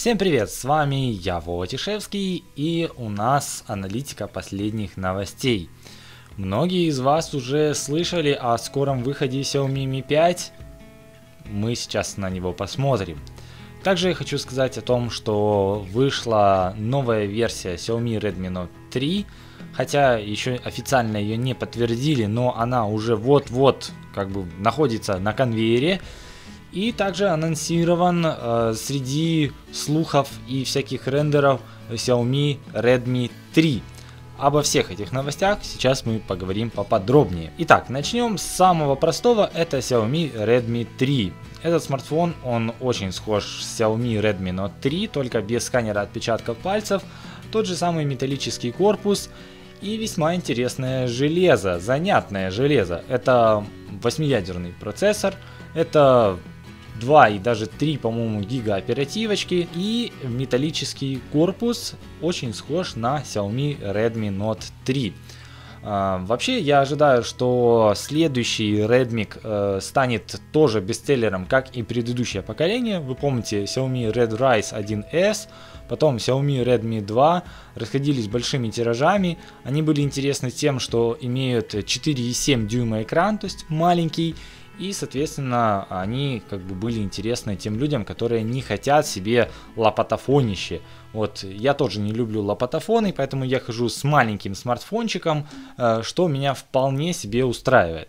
Всем привет, с вами я, Вова Тишевский, и у нас аналитика последних новостей. Многие из вас уже слышали о скором выходе Xiaomi Mi 5, мы сейчас на него посмотрим. Также я хочу сказать о том, что вышла новая версия Xiaomi Redmi Note 3, хотя еще официально ее не подтвердили, но она уже вот-вот находится на конвейере. И также анонсирован среди слухов и всяких рендеров Xiaomi Redmi 3. Обо всех этих новостях сейчас мы поговорим поподробнее. Итак, начнем с самого простого, это Xiaomi Redmi 3. Этот смартфон, он очень схож с Xiaomi Redmi Note 3, только без сканера отпечатков пальцев, тот же самый металлический корпус и весьма интересное железо, занятное железо. Это 8-ядерный процессор, это 2 и даже 3, по-моему, гига оперативочки, и металлический корпус очень схож на Xiaomi Redmi Note 3. Вообще, я ожидаю, что следующий Redmi станет тоже бестселлером, как и предыдущее поколение. Вы помните, Xiaomi Redrise 1S, потом Xiaomi Redmi 2 расходились большими тиражами. Они были интересны тем, что имеют 4,7 дюйма экран, то есть маленький. И, соответственно, они были интересны тем людям, которые не хотят себе лопатофонище. Вот, я тоже не люблю лопатофоны, поэтому я хожу с маленьким смартфончиком, что меня вполне себе устраивает.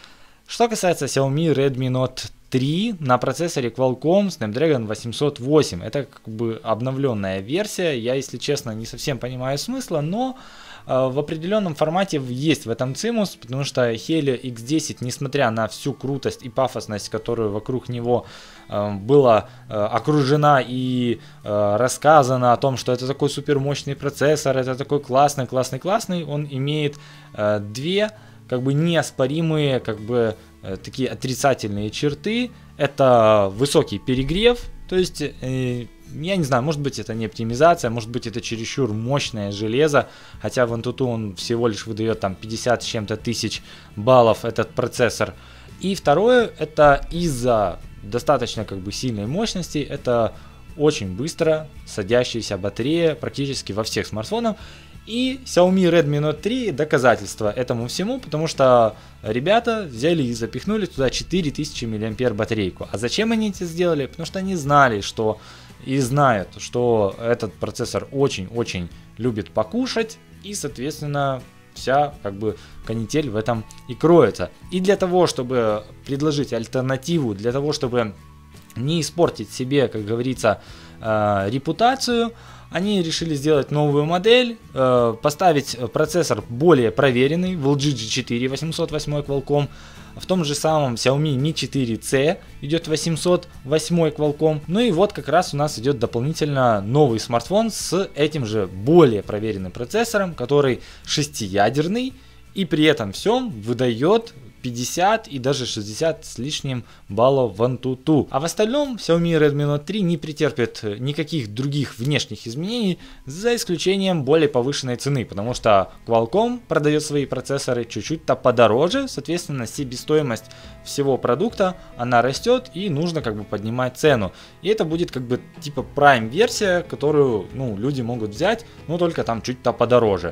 Что касается Xiaomi Redmi Note 3 на процессоре Qualcomm Snapdragon 808. Это обновленная версия. Я, если честно, не совсем понимаю смысла, но в определенном формате есть в этом цимус, потому что Helio X10, несмотря на всю крутость и пафосность, которую вокруг него была окружена и рассказано о том, что это такой супер мощный процессор, это такой классный, он имеет две неоспоримые такие отрицательные черты. Это высокий перегрев, то есть я не знаю, может быть это не оптимизация, может быть это чересчур мощное железо, хотя в Antutu он всего лишь выдает там 50 с чем-то тысяч баллов этот процессор. И второе, это из-за достаточно сильной мощности, это очень быстро садящаяся батарея практически во всех смартфонах. И Xiaomi Redmi Note 3 доказательство этому всему, потому что ребята взяли и запихнули туда 4000 мАh батарейку. А зачем они это сделали? Потому что они знали, что и знают, что этот процессор очень-очень любит покушать, и, соответственно, вся канитель в этом и кроется. И для того, чтобы предложить альтернативу, для того, чтобы не испортить себе, как говорится, репутацию, они решили сделать новую модель, поставить процессор более проверенный, LG G4 808 Qualcomm. В том же самом Xiaomi Mi 4C идет 808 Qualcomm. Ну и вот как раз у нас идет дополнительно новый смартфон с этим же более проверенным процессором, который 6-ядерный и при этом всем выдает 50 и даже 60 с лишним баллов в Antutu. А в остальном Xiaomi Redmi Note 3 не претерпит никаких других внешних изменений, за исключением более повышенной цены, потому что Qualcomm продает свои процессоры чуть-чуть-то подороже, соответственно, себестоимость всего продукта, она растет и нужно поднимать цену. И это будет типа Prime версия, которую люди могут взять, но только там чуть-то подороже.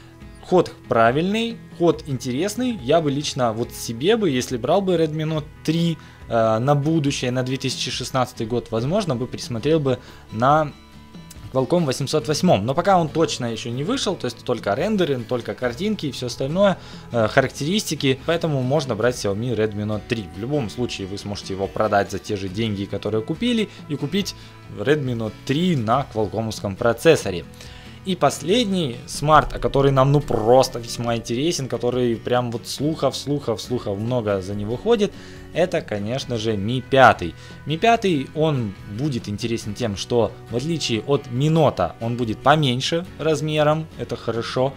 Ход правильный, ход интересный. Я бы лично себе если брал бы Redmi Note 3 на будущее, на 2016 год, возможно бы присмотрел бы на Qualcomm 808. Но пока он точно еще не вышел, то есть только рендеринг, только картинки и все остальное, характеристики, поэтому можно брать Xiaomi Redmi Note 3. В любом случае вы сможете его продать за те же деньги, которые купили, и купить Redmi Note 3 на Qualcomm'ском процессоре. И последний смарт, который нам просто весьма интересен, который прям слухов много за него ходит, это, конечно же, Mi 5. Mi 5, он будет интересен тем, что в отличие от Mi Note, он будет поменьше размером, это хорошо,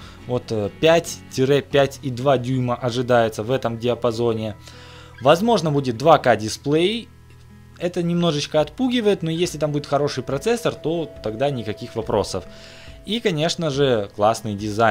5-5,2 дюйма ожидается в этом диапазоне. Возможно, будет 2К дисплей. Это немножечко отпугивает, но если там будет хороший процессор, то тогда никаких вопросов. И, конечно же, классный дизайн.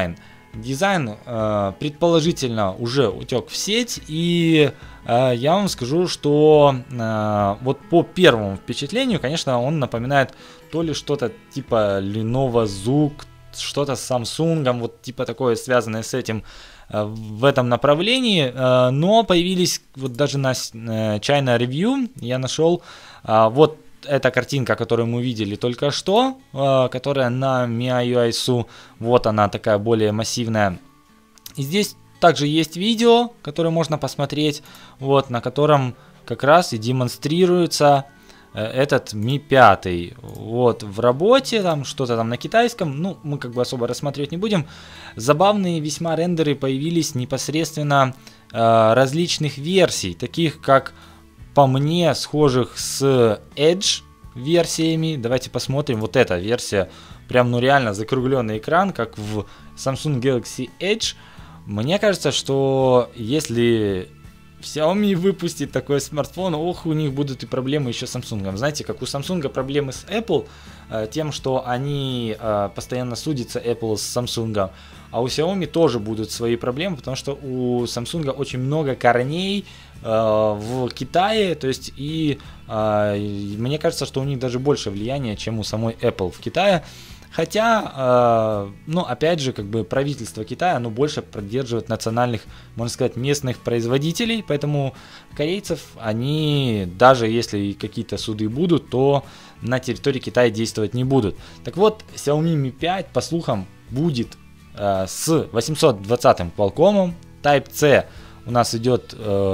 Дизайн предположительно уже утек в сеть, и я вам скажу, что вот по первому впечатлению, конечно, он напоминает то ли что-то типа Lenovo Zook, что-то с Samsung, вот типа такое связанное с этим в этом направлении, но появились вот даже на China Review, я нашел вот эта картинка, которую мы видели только что, которая на MIUI, вот она такая более массивная. И здесь также есть видео, которое можно посмотреть, вот, на котором как раз и демонстрируется этот Mi 5. Вот, в работе, там что-то там на китайском, ну, мы как бы особо рассматривать не будем. Забавные весьма рендеры появились непосредственно различных версий, таких как, по мне, схожих с Edge версиями. Давайте посмотрим. Вот эта версия, прям ну реально закругленный экран, как в Samsung Galaxy Edge. Мне кажется, что если Xiaomi выпустит такой смартфон, ох, у них будут и проблемы еще с Samsung. Знаете, как у Samsung проблемы с Apple, тем, что они постоянно судятся Apple с Samsung. А у Xiaomi тоже будут свои проблемы, потому что у Samsung очень много корней в Китае, то есть и мне кажется, что у них даже больше влияния, чем у самой Apple в Китае. Хотя, ну, опять же, как бы правительство Китая, оно больше поддерживает национальных, можно сказать, местных производителей, поэтому корейцев, они, даже если какие-то суды будут, то на территории Китая действовать не будут. Так вот, Xiaomi Mi 5, по слухам, будет с 820-м Qualcomm, Type-C у нас идет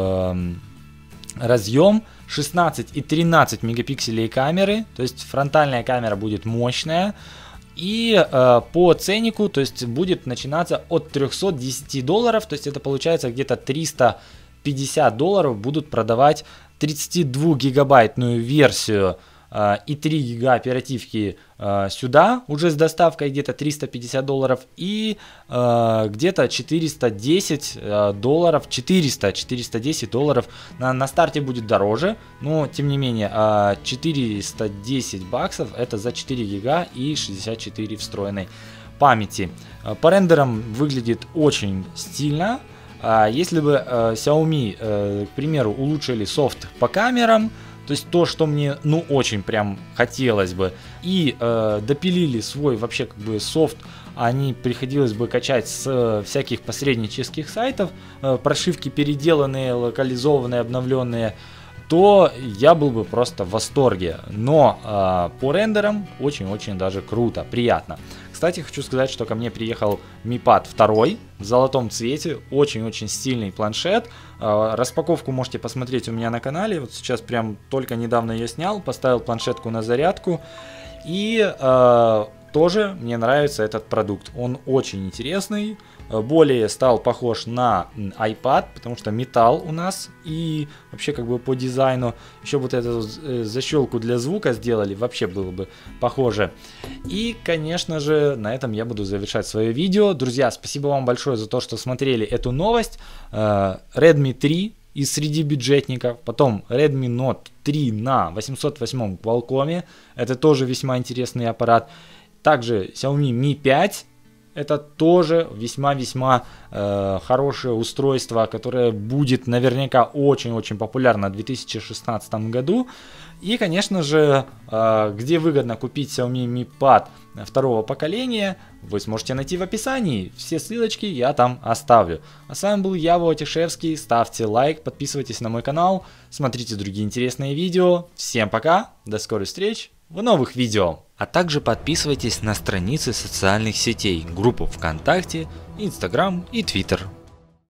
разъем, 16 и 13 мегапикселей камеры, то есть фронтальная камера будет мощная. И по ценнику, то есть будет начинаться от $310, то есть это получается где-то $350 будут продавать 32-гигабайтную версию и 3 гига оперативки сюда, уже с доставкой где-то $350, и где-то $410, $410 на старте будет дороже, но тем не менее $410 это за 4 гига и 64 встроенной памяти. По рендерам выглядит очень стильно. Если бы Xiaomi, к примеру, улучшили софт по камерам, то есть то, что мне, ну, очень прям хотелось бы, и допилили свой вообще как бы софт, они приходилось бы качать с всяких посреднических сайтов, прошивки переделанные, локализованные, обновленные, то я был бы просто в восторге. Но по рендерам очень-очень даже круто, приятно. Кстати, хочу сказать, что ко мне приехал Mi Pad 2 в золотом цвете, очень-очень стильный планшет. Распаковку можете посмотреть у меня на канале, вот сейчас прям только недавно ее снял, поставил планшетку на зарядку. И тоже мне нравится этот продукт, он очень интересный, более стал похож на iPad, потому что металл у нас, и вообще как бы по дизайну еще вот эту защелку для звука сделали, вообще было бы похоже. И конечно же на этом я буду завершать свое видео. Друзья, спасибо вам большое за то, что смотрели эту новость. Redmi 3 из среди бюджетников, потом Redmi Note 3 на 808 Qualcomm, это тоже весьма интересный аппарат. Также Xiaomi Mi 5, это тоже весьма-весьма хорошее устройство, которое будет наверняка очень-очень популярно в 2016 году. И, конечно же, где выгодно купить Xiaomi Mi Pad второго поколения, вы сможете найти в описании. Все ссылочки я там оставлю. А с вами был я, Воватишевский. Ставьте лайк, подписывайтесь на мой канал, смотрите другие интересные видео. Всем пока, до скорых встреч в новых видео. А также подписывайтесь на страницы социальных сетей, группу ВКонтакте, Инстаграм и Твиттер.